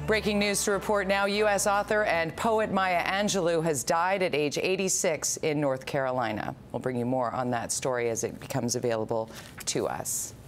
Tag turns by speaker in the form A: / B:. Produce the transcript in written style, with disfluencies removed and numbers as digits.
A: Breaking news to report now, U.S. author and poet Maya Angelou has died at age 86 in North Carolina. We'll bring you more on that story as it becomes available to us.